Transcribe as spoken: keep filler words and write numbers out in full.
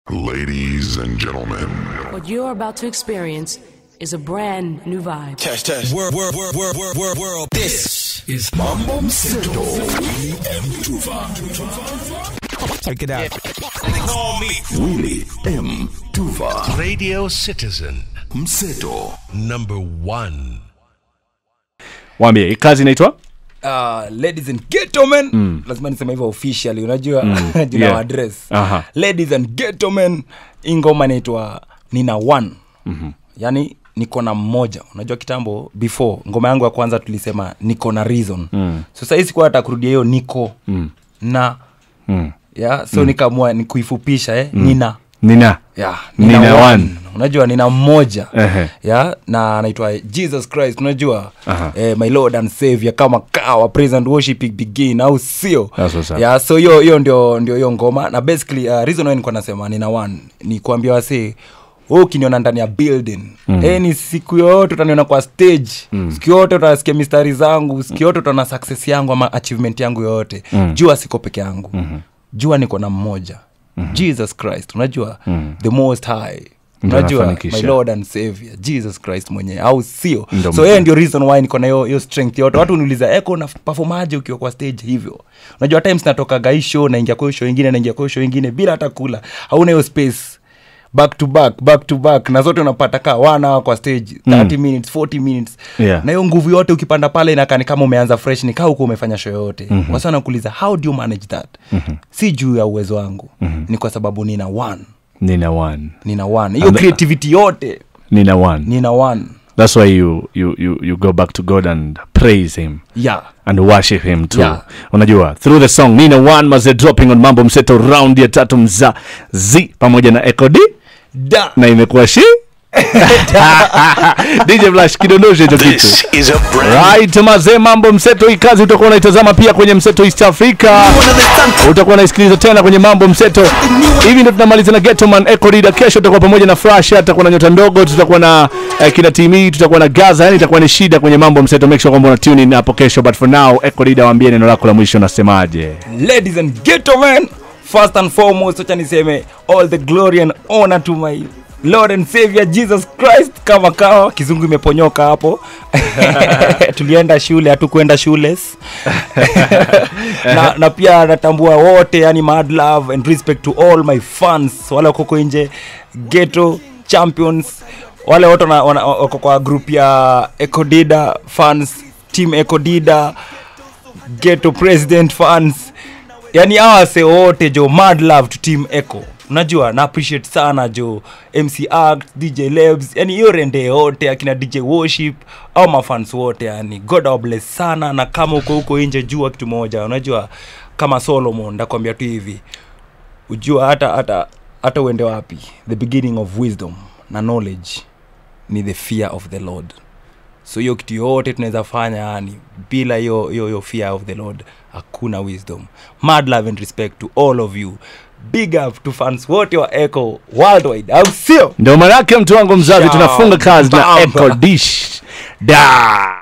Ladies and gentlemen, what you're about to experience is a brand new vibe. Test, test. World, world, world, world, world, world, world. This is Mambo Mseto. Check it out. Call me Willie M. Tuva. Radio Citizen Mseto number one. Waambie kazi inaitwa Uh, ladies and gentlemen, mm. lazima niseme hivyo officially, unajua mm. jina yeah. address. Uh-huh. Ladies and gentlemen, ingoma inaitwa Nina One. Mm-hmm. Yani niko na mmoja. Unajua kitambo before ngoma yangu ya kwanza tulisema niko na reason. Mm. So sasa hizi kwa hata kurudia hiyo niko mm. na mm. yeah, so mm. nikamua nikuifupisha eh mm. Nina Nina yeah, Nina, Nina one. one. Unajua nina mmoja. Uh-huh. Yeah, na anaitwa Jesus Christ, unajua uh-huh. eh, my Lord and Savior, kama kawa praise and worship begin au sio? Yeah, so hiyo hiyo ndio ndio hiyo ngoma. Na basically uh, reason why niko nasema nina one ni kuambia wase wewe ukiniona ndani ya building mm. eh ni siku yote utaniona kwa stage mm. siku yote utasikia mistari zangu, siku yote utaona success yangu ama achievement yangu yote mm. jua siko peke yangu mm-hmm. jua niko na mmoja mm-hmm. Jesus Christ, unajua mm. the most high, unajua my Lord and Savior Jesus Christ mwenyewe au sio? So yeye ndio reason why niko na hiyo hiyo strength yote. Watu uniuliza Eko na perform aje ukiwa kwa stage hivyo? Unajua times natoka gai show na ingia kwa show nyingine na ingia kwa show nyingine bila hata kula, hauna hiyo space back to back back to back, na zote unapata ka wana kwa stage thirty mm. minutes forty minutes yeah. na hiyo nguvu yote ukipanda pale inakaa kama umeanza fresh, ni kama uko umefanya show yote mm-hmm. wasa nakuuliza how do you manage that? Mm-hmm. si juu ya uwezo wangu mm-hmm. ni kwa sababu nina one Nina one Nina one hiyo creativity yote Nina one Nina one. That's why you you you you go back to God and praise him. Yeah. And worship him too. Yeah. Unajua through the song Nina One maze dropping on Mambo Mseto round ya tatu mza Z pamoja na Eko Dydda. Na imekuwa shi D J Flash kidondoshe hicho kitu. This is a brand right maze Mambo Mseto hii kazi utakuwa unaitazama pia kwenye Mseto East Africa. Utakuwa unaisikiliza tena kwenye Mambo Mseto. Hivi ndio tunamaliza na Ghetto Man Eko Dydda. Kesho tutakuwa pamoja na Flash, tutakuwa na Nyota Ndogo, tutakuwa na eh, kina Timi, tutakuwa na Gaza, yani itakuwa ni shida kwenye Mambo Mseto. Make sure kwamba una tune in hapo kesho, but for now Eko Dydda waambie neno lako la mwisho unasemaje? Ladies and gentlemen, first and foremost acha niseme all the glory and honor to my Lord and Savior Jesus Christ. Kama kawa kizungu imeponyoka hapo. Tulienda shule, hatukwenda shules. na, na pia natambua wote, yani mad love and respect to all my fans wale wako nje, ghetto champions, wale wote wako kwa group ya Eko Dydda fans, team Eko Dydda, ghetto president fans, yani awase wote jo, mad love to team Eko. Unajua na appreciate sana jo M C Act, D J Labs, yani hiyo rende yote akina D J Worship au mafans wote, yani God bless sana. Na kama uko huko nje jua kitu moja, unajua kama Solomon ndakwambia tu hivi, ujua hata hata hata uende wapi, the beginning of wisdom na knowledge ni the fear of the Lord. So hiyo kitu yote tunaweza fanya, yani bila hiyo hiyo hiyo fear of the Lord hakuna wisdom. Mad love and respect to all of you. Big up to fans wote wa Eko worldwide. Au sio? Ndio maana yake mtu wangu mzazi tunafunga kazi na Eko Dydda.